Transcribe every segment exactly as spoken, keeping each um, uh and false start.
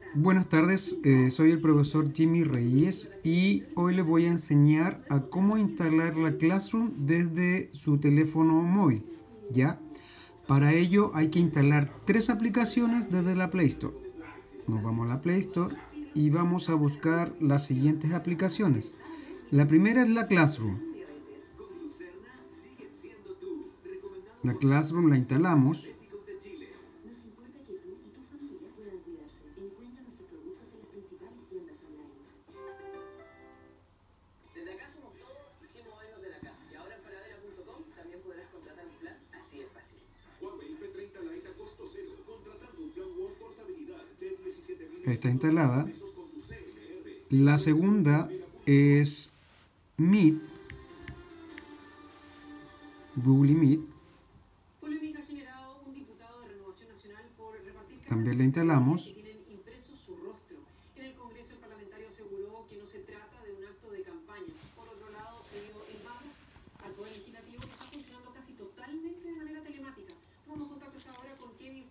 Buenas tardes, eh, soy el profesor Jimmy Reyes y hoy les voy a enseñar a cómo instalar la Classroom desde su teléfono móvil. ¿Ya? Para ello hay que instalar tres aplicaciones desde la Play Store. Nos vamos a la Play Store y vamos a buscar las siguientes aplicaciones. La primera es la Classroom. La Classroom la instalamos. Desde acá hacemos todo sin movernos de la casa. Y ahora en Falabella punto com también podrás contratar un plan así de fácil. Huawei P treinta Lite a costo cero, contratando un plan One portabilidad de diecisiete mil Está instalada. pesos con tu C L R. La segunda es Meet, Google Meet. Polémica ha generado un diputado de Renovación Nacional por repartir También la instalamos. que tienen impreso su rostro. En el Congreso el parlamentario aseguró que no se trata de un acto de campaña. Por otro lado, se dio el mando al Poder Legislativo que está funcionando casi totalmente de manera telemática. Tomamos contactos ahora con Kevin.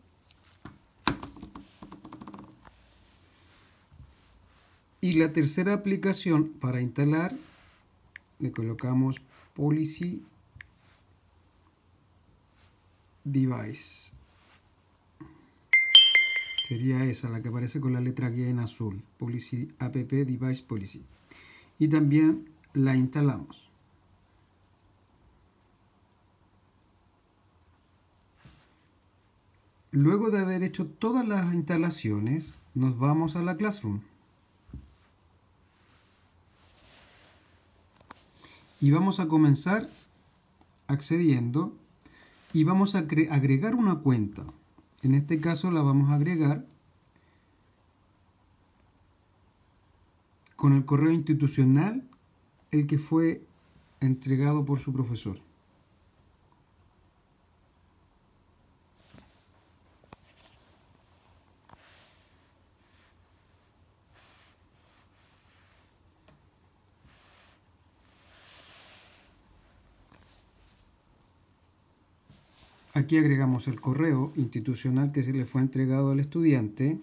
Y la tercera aplicación para instalar, le colocamos Policy Device. Sería esa, la que aparece con la letra G en azul. Policy App Device Policy. Y también la instalamos. Luego de haber hecho todas las instalaciones, nos vamos a la Classroom. Y vamos a comenzar accediendo y vamos a agregar una cuenta. En este caso la vamos a agregar con el correo institucional, el que fue entregado por su profesor. Aquí agregamos el correo institucional que se le fue entregado al estudiante.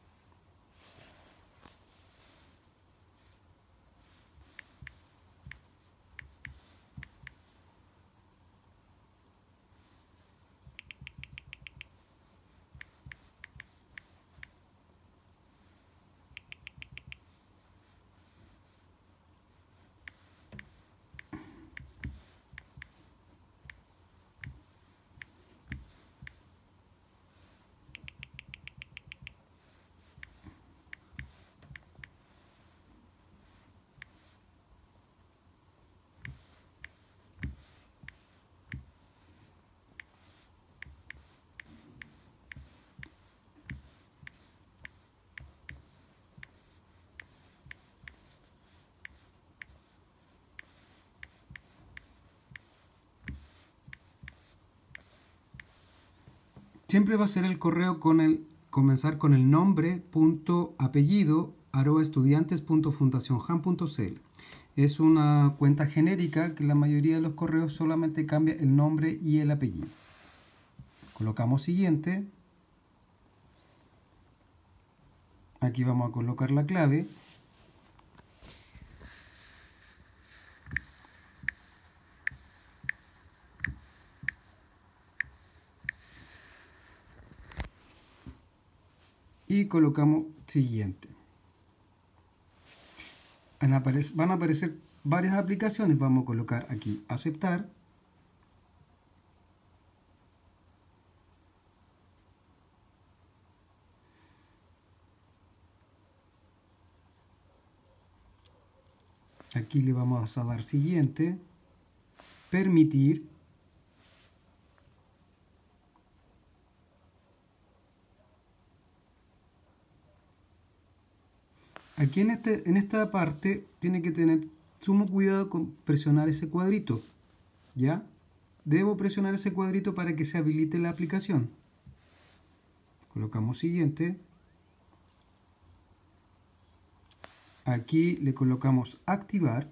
Siempre va a ser el correo con el comenzar con el nombre punto apellido arroba estudiantes punto fundacionjam punto cl. Es una cuenta genérica que la mayoría de los correos solamente cambia el nombre y el apellido. Colocamos siguiente. Aquí vamos a colocar la clave. Y colocamos siguiente. Van a aparecer, van a aparecer varias aplicaciones. Vamos a colocar aquí aceptar. Aquí le vamos a dar siguiente. Permitir. Aquí en, este, en esta parte tiene que tener sumo cuidado con presionar ese cuadrito. ¿Ya? Debo presionar ese cuadrito para que se habilite la aplicación. Colocamos siguiente. Aquí le colocamos activar.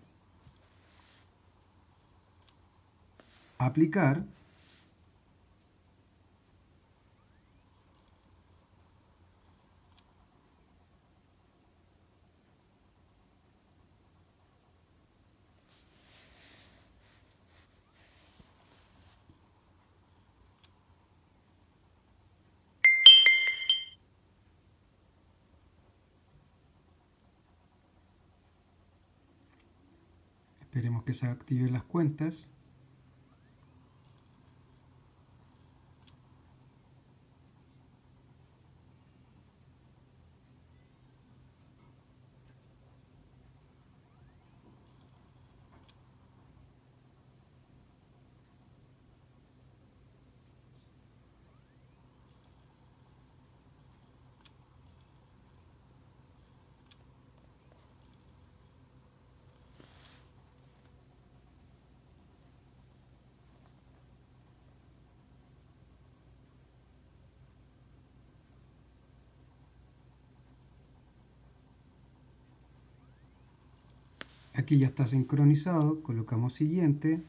Aplicar. Esperemos que se activen las cuentas. Aquí ya está sincronizado, colocamos siguiente.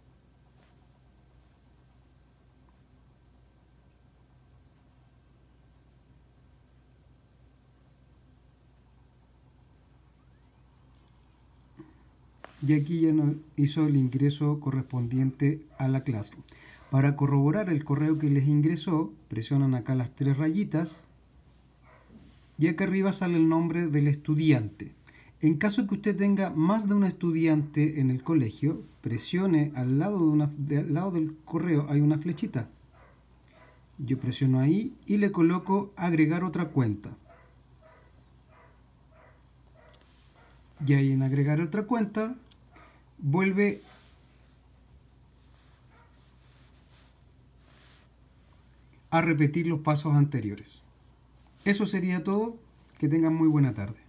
Y aquí ya nos hizo el ingreso correspondiente a la Classroom. Para corroborar el correo que les ingresó, presionan acá las tres rayitas y acá arriba sale el nombre del estudiante. En caso que usted tenga más de un estudiante en el colegio, presione al lado, de una, de, al lado del correo hay una flechita. Yo presiono ahí y le coloco agregar otra cuenta. Y ahí en agregar otra cuenta, vuelve a repetir los pasos anteriores. Eso sería todo. Que tengan muy buena tarde.